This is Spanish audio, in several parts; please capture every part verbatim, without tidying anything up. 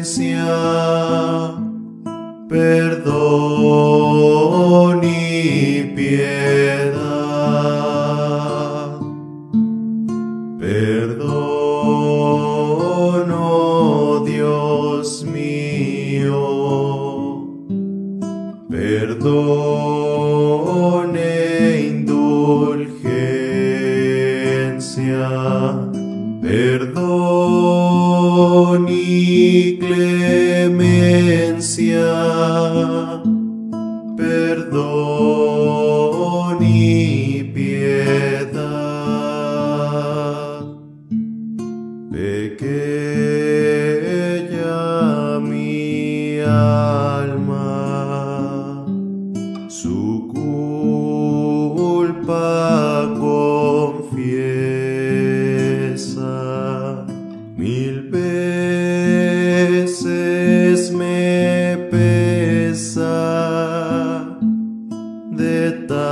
perdón y piedad. Perdón, oh Dios mío, perdón e indulgencia, perdón y clemencia, perdón y piedad. Pequé ya mi alma, su culpa confiesa, mil veces me pesa de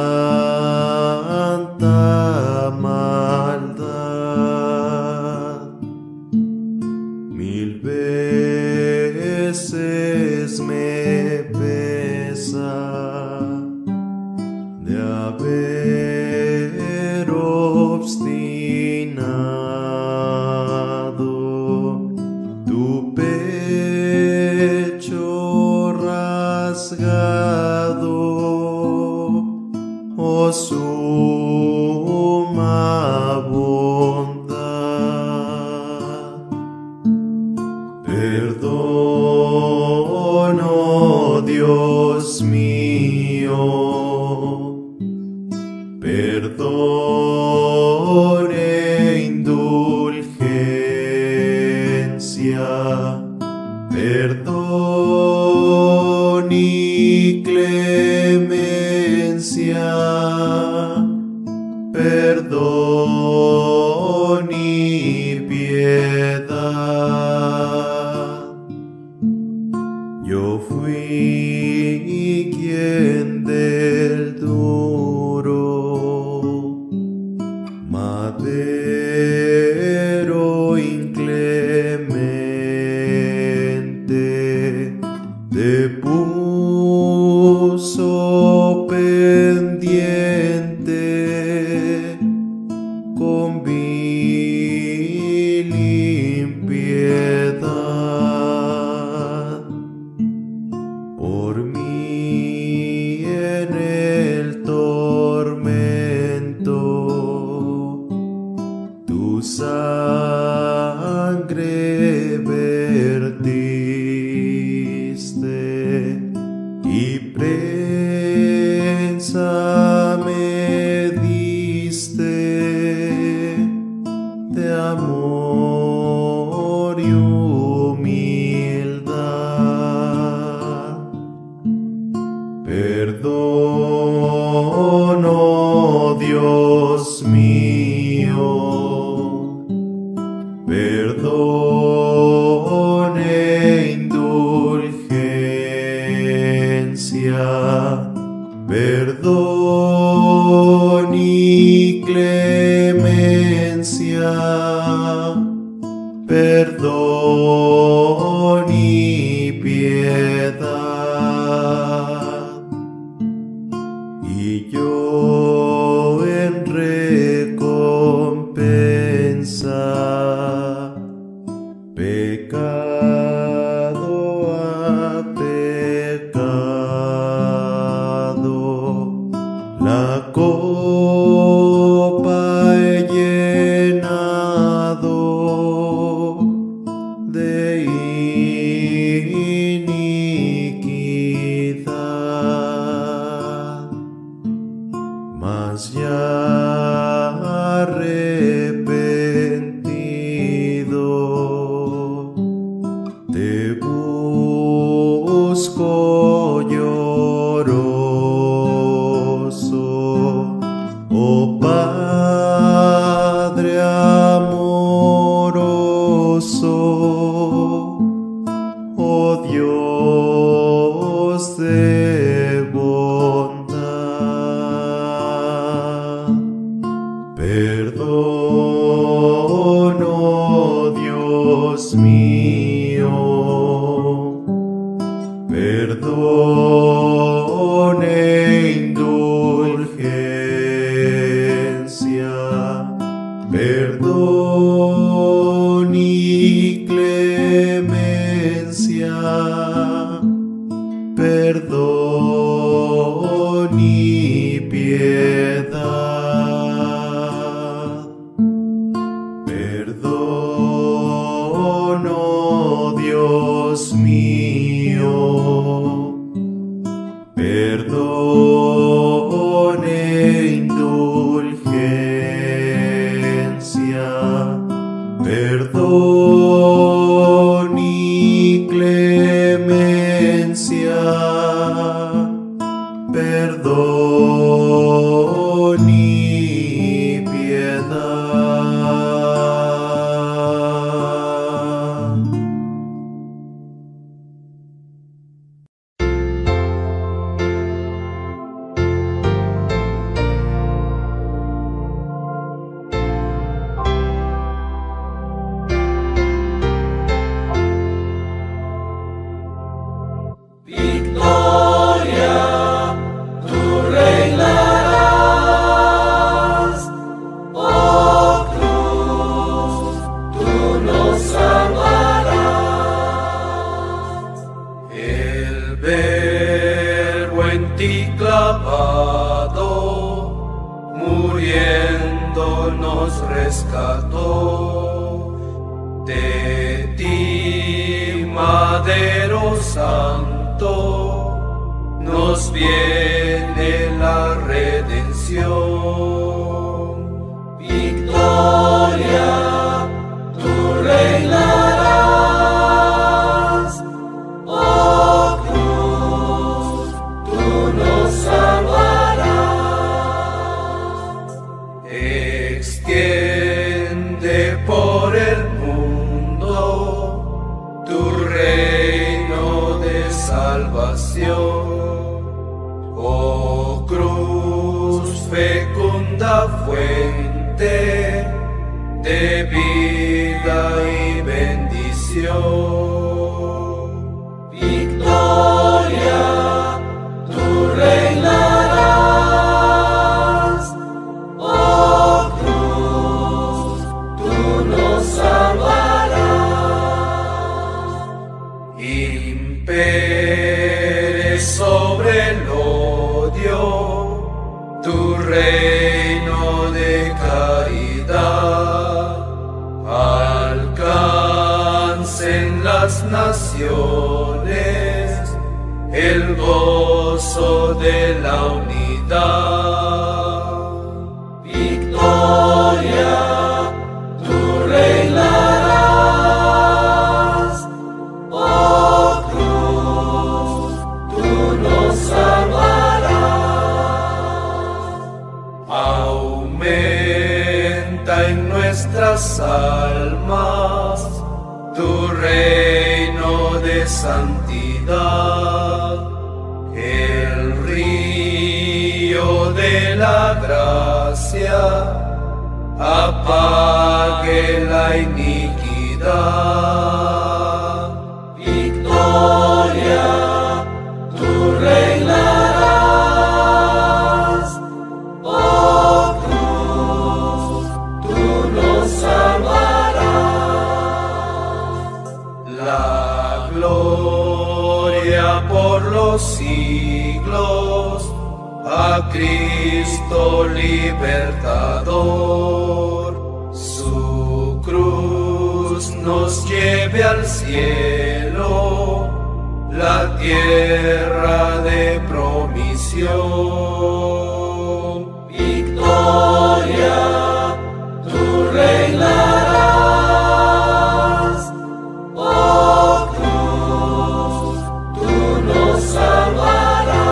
tanta maldad. Mil veces me pesa de haber obstinado tu pecho rasgado, oh suma bondad. Perdón, oh Dios mío, perdón e indulgencia, perdón y clemencia, perdón y piedad. Yo fui quien del duro madero inclemente te puso pendiente con vil impiedad. Por mí en el tormento tu sangre vertiste y prensa me diste de amor y humildad. Perdón, oh Dios mío, perdón e indulgencia, perdón y clemencia, perdón y piedad. Y yo en recompensa pecado a pecado la copa he llenado de iniquidad, mas ya arrepentido te busco lloroso, oh Padre amoroso, oh Dios de bondad. Perdón, oh Dios mío, perdón e indulgencia, perdón y clemencia, perdón y piedad, perdón, oh Dios mío, perdón e indulgencia, perdón y clemencia, perdón y piedad. Rescató de ti, Madero Santo, nos viene la redención. Victoria, tú reinarás, oh cruz, tú nos salvarás. Extiende por el mundo tu reino de salvación. Oh cruz, fecunda fuente de vida y bendición. Victoria, tú reinarás, oh cruz, tú nos salvarás. Impere sobre el odio tu reino de caridad, alcancen las naciones el gozo de la unidad. Victoria, tú reinarás, oh cruz, tú nos salvarás. Aumenta en nuestras almas tu reino de santidad, el río de la gracia apague la iniquidad. Victoria, tú reinarás, oh cruz, tú nos salvarás. La gloria por los siglos a Cristo libertador, su cruz nos lleve al cielo, la tierra de promisión. Victoria, tú reinarás, oh cruz, tú nos salvarás.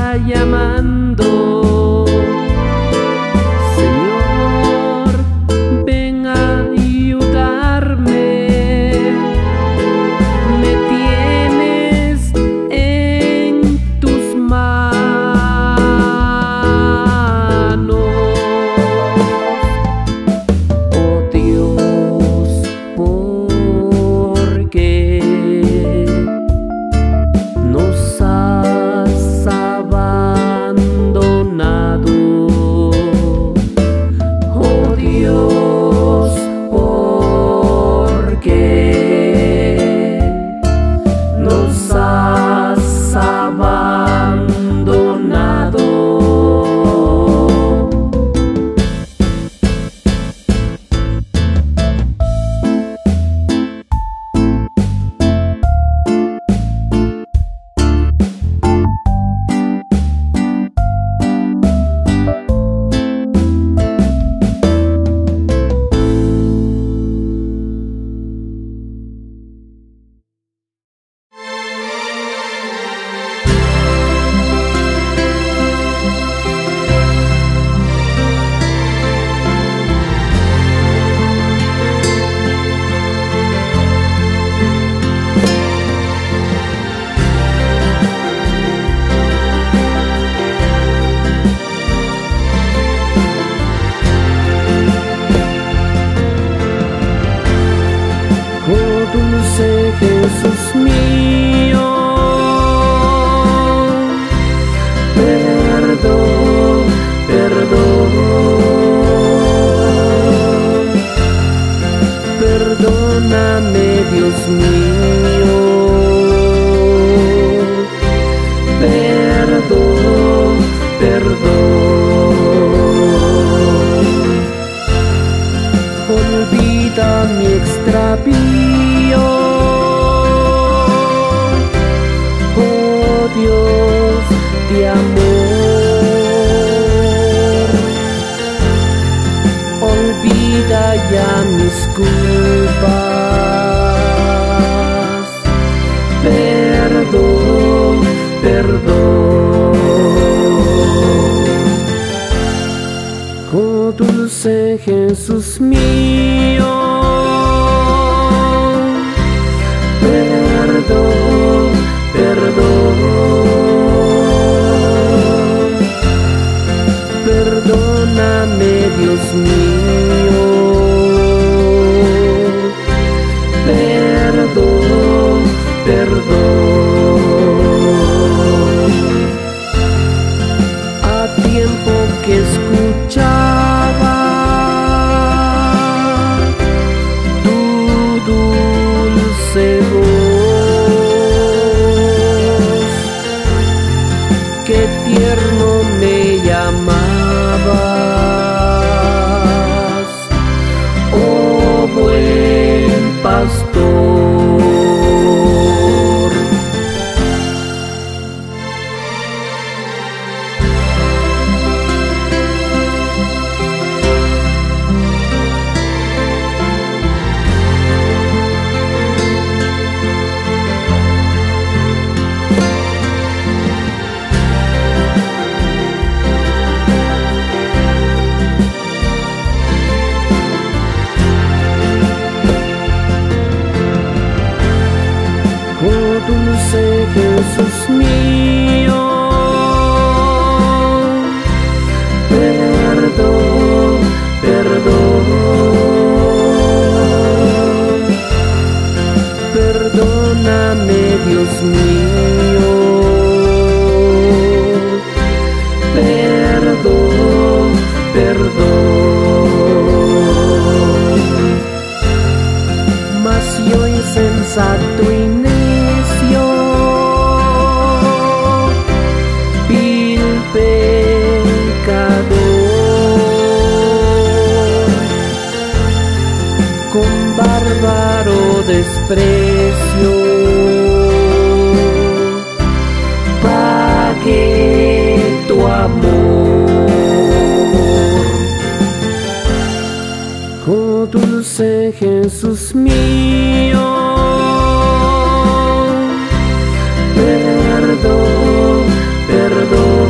está llamando. Señor, ven a ayudarme. Me tienes en tus manos. Oh Dios, ¿por qué nos has abandonado? Oh Dios, ¿por qué nos has abandonado? Dulce Jesús mío, perdón, perdón, perdóname Dios mío, perdón, perdón, olvida mi extravío. Dios de amor, olvida ya mis culpas, perdón, perdón. Oh dulce Jesús mío, perdón, perdón, perdóname Dios mío, perdón, perdón. A tiempo que escuchaba tu dulce voz, qué tierno me llamabas, oh buen pastor. Dulce Jesús mío, perdón, perdón, perdóname Dios mío, perdón, perdón. Mas yo insensato y necio, vil pecador, con bárbaro desprecio pagué tu amor. Oh dulce Jesús mío, perdón, perdón,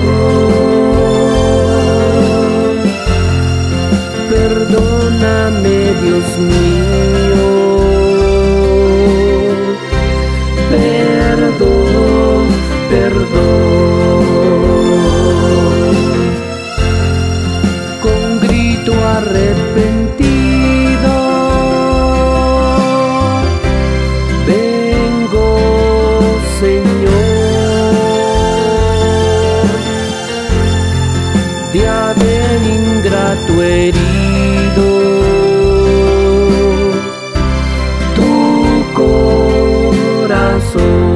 Dios mío, perdón, perdón. Con grito arrepentido vengo, Señor, de haber ingrato herido tu corazón.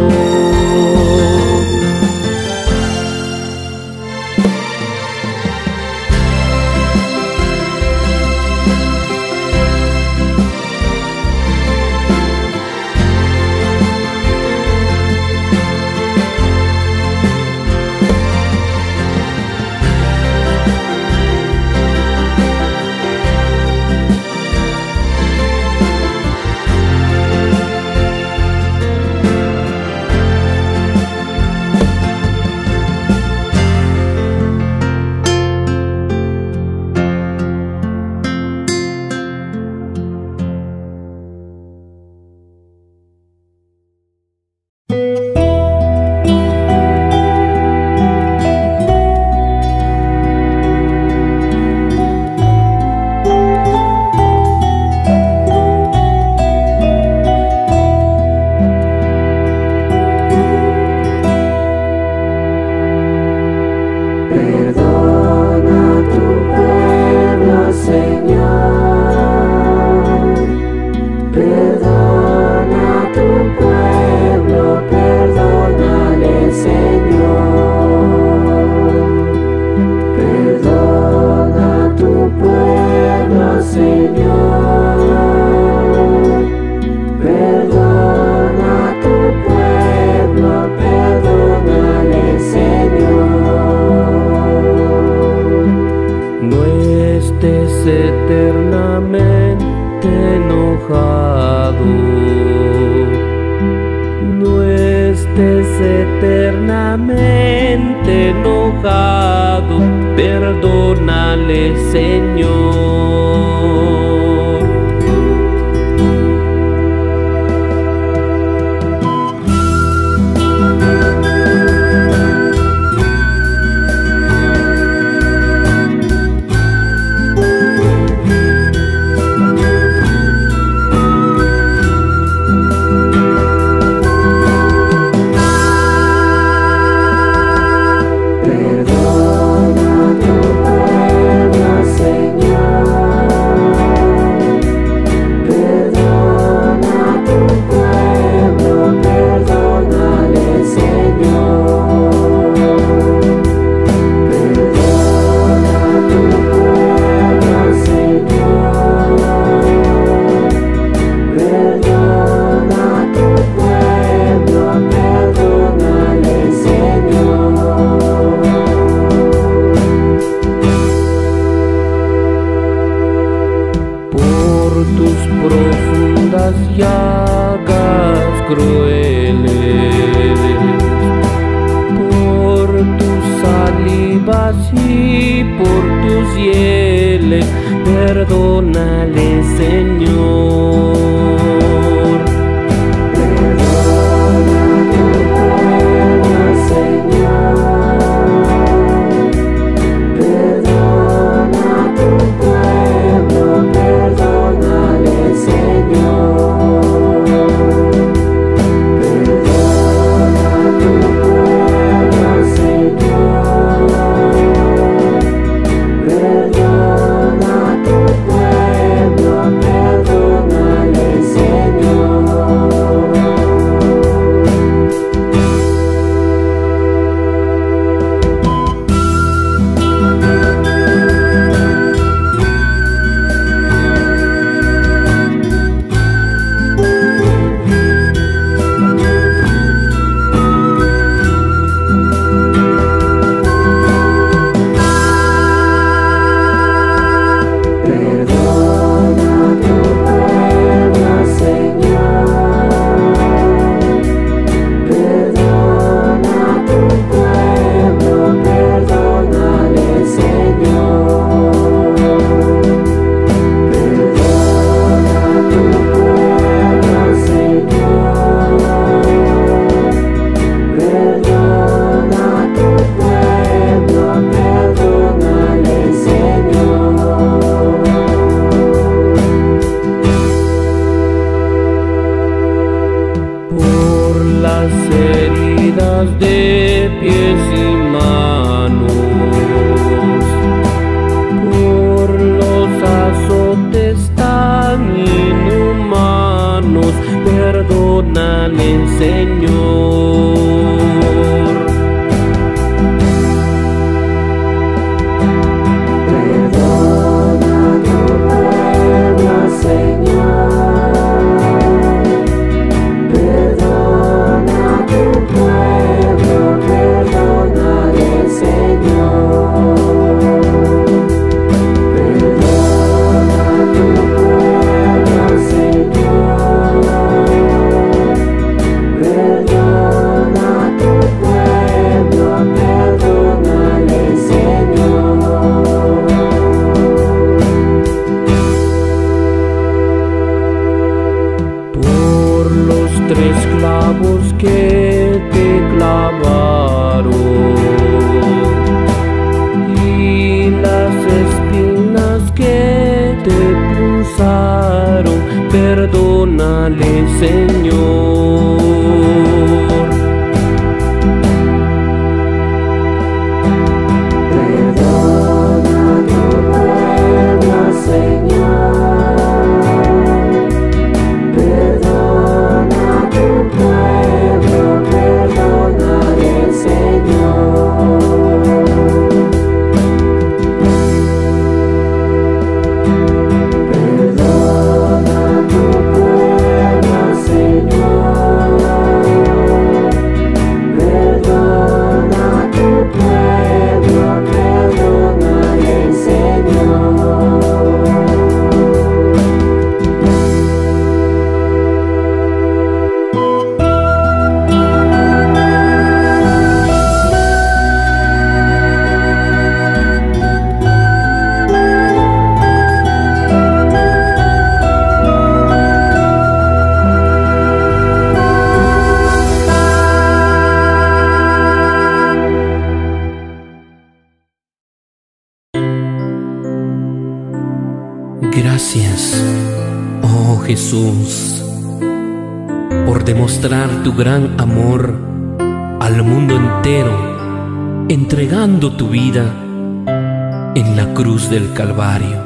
Eternamente enojado, no estés eternamente enojado, perdónale, Señor. Profundas llagas crueles, por tus salivas y por tus hieles, perdónale, Señor. Perdona tu pueblo, Señor. Perdona tu pueblo, perdónale, Señor. Perdona tu pueblo, Señor. Perdona tu pueblo, perdónale. Perdónale, Señor. Gracias, oh Jesús, por demostrar tu gran amor al mundo entero, entregando tu vida en la cruz del Calvario.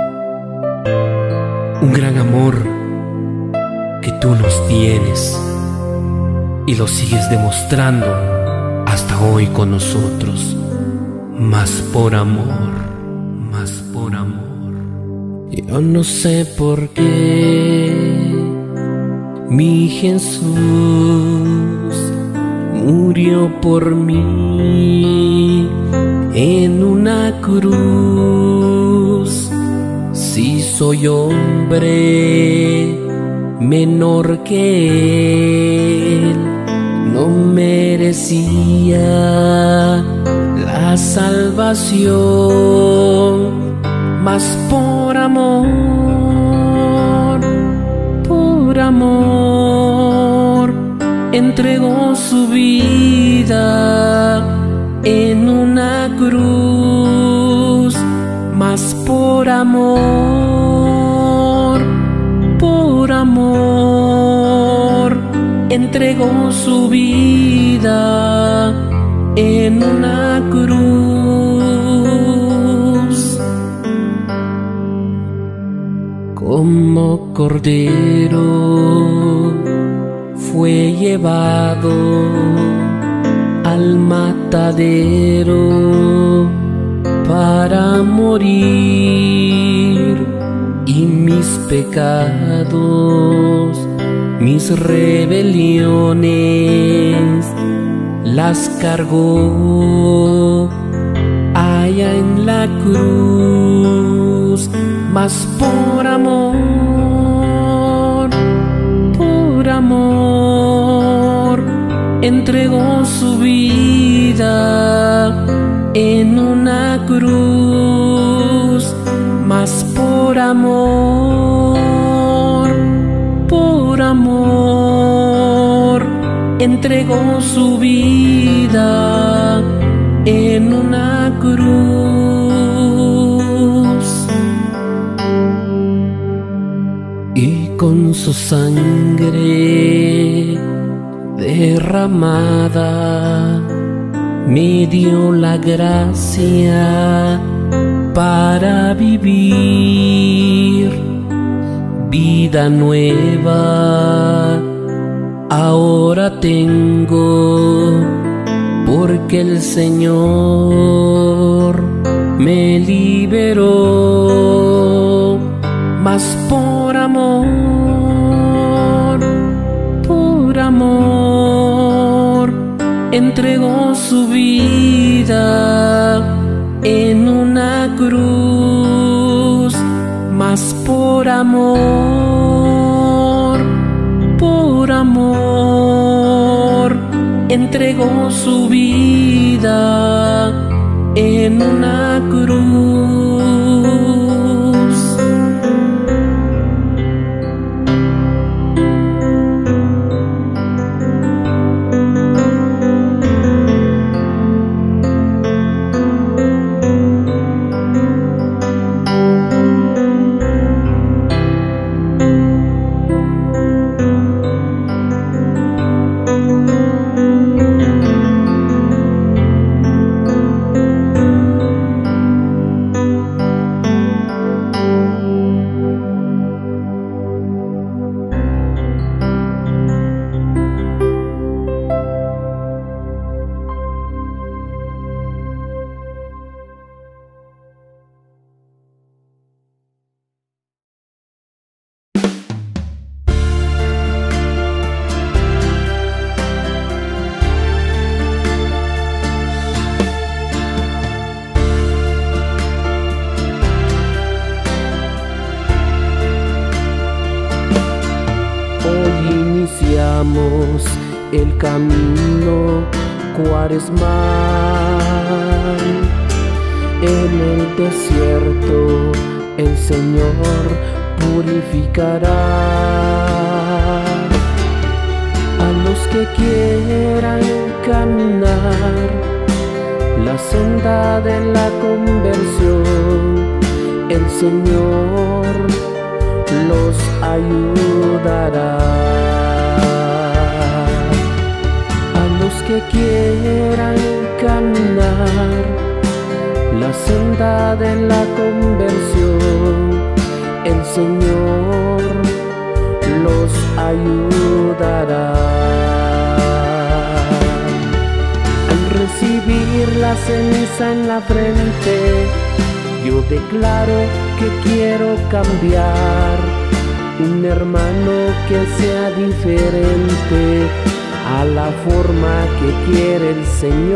Un gran amor que tú nos tienes y lo sigues demostrando hasta hoy con nosotros, más por amor, más por amor. Yo no sé por qué mi Jesús murió por mí en una cruz. Si soy hombre menor que Él, no merecía la salvación. Mas por amor, por amor, entregó su vida en una cruz. Mas por amor, por amor, entregó su vida en una cruz. Como cordero fue llevado al matadero para morir, y mis pecados, mis rebeliones las cargó allá en la cruz. Mas por amor, por amor, entregó su vida en una cruz. Mas por amor, por amor, entregó su vida en una cruz. Y con su sangre derramada me dio la gracia para vivir vida nueva. Ahora tengo, porque el Señor me liberó. Mas por amor, por amor, entregó su vida en una cruz. Mas por amor, por amor, entregó su vida en una cruz. sigamos el camino cuaresmal. En el desierto el Señor purificará a los que quieran caminar la senda de la conversión. El Señor los ayudará. A los que quieran caminar la senda de la conversión, el Señor los ayudará. Al recibir la ceniza en la frente, yo declaro que quiero cambiar, un hermano que sea diferente a la forma que quiere el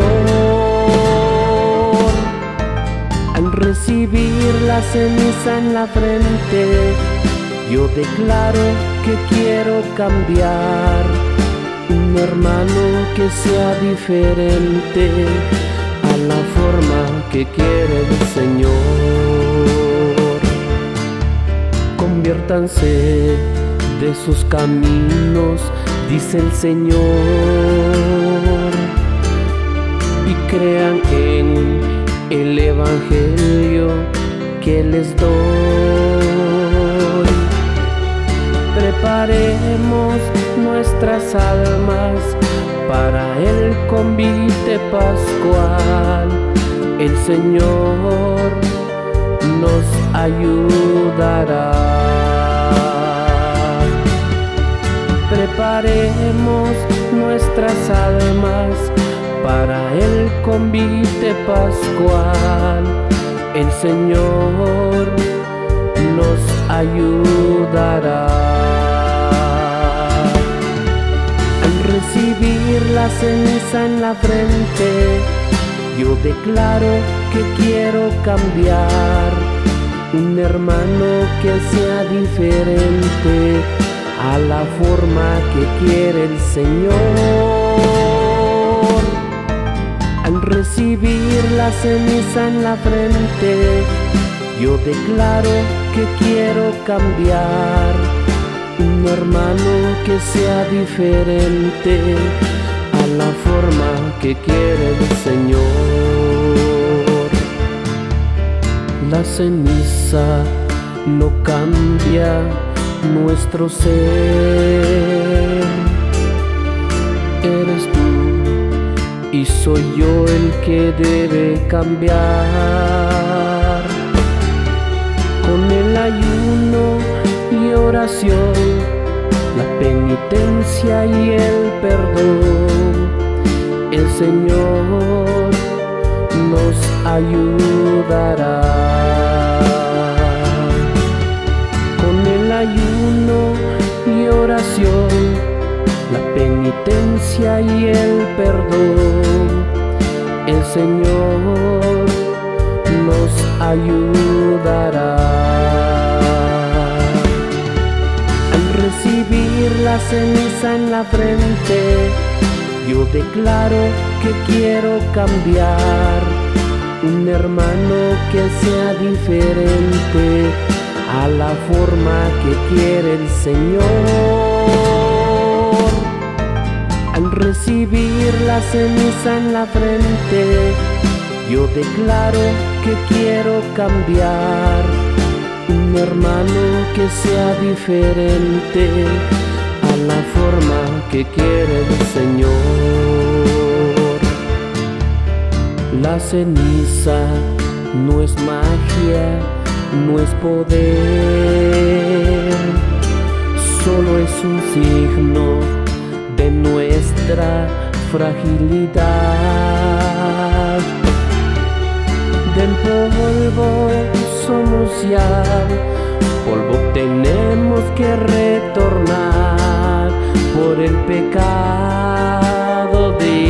Señor. Al recibir la ceniza en la frente, yo declaro que quiero cambiar, un hermano que sea diferente a la forma que quiere el Señor. Conviértanse de sus caminos, dice el Señor, y crean en el Evangelio que les doy. Preparemos nuestras almas para el convite pascual. El Señor nos ayudará. Preparemos nuestras almas para el convite pascual. El Señor nos ayudará. Al recibir la ceniza en la frente, yo declaro que quiero cambiar, un hermano que sea diferente a la forma que quiere el Señor. Al recibir la ceniza en la frente, yo declaro que quiero cambiar, un hermano que sea diferente a la forma que quiere el Señor. La ceniza no cambia nuestro ser. Eres tú y soy yo el que debe cambiar. Con el ayuno y oración, la penitencia y el perdón, el Señor nos ayudará. Con el ayuno y oración, la penitencia y el perdón, el Señor nos ayudará. Al recibir la ceniza en la frente, yo declaro que quiero cambiar, un hermano que sea diferente a la forma que quiere el Señor. Al recibir la ceniza en la frente, yo declaro que quiero cambiar, un hermano que sea diferente a la forma que quiere el Señor. La ceniza no es magia, no es poder, solo es un signo de nuestra fragilidad. Del polvo somos ya, polvo tenemos que retornar por el pecado de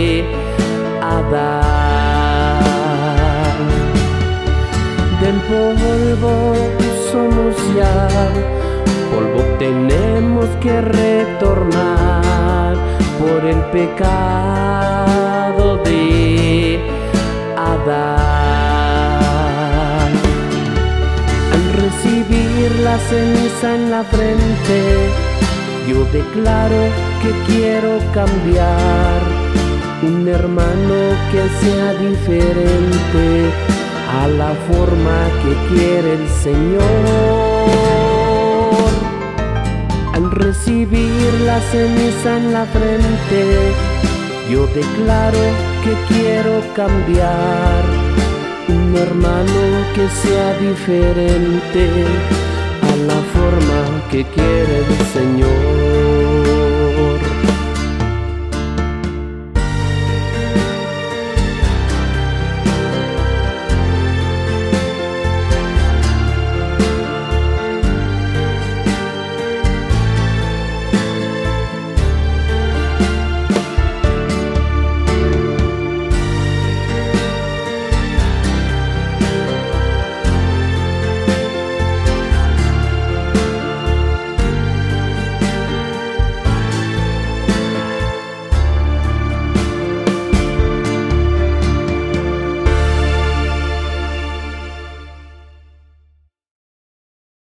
Adán. Del polvo somos ya, polvo tenemos que retornar por el pecado de Adán. Al recibir la ceniza en la frente, yo declaro que quiero cambiar, un hermano que sea diferente a la forma que quiere el Señor. Al recibir la ceniza en la frente, yo declaro que quiero cambiar, un hermano que sea diferente a la forma que quiere el Señor.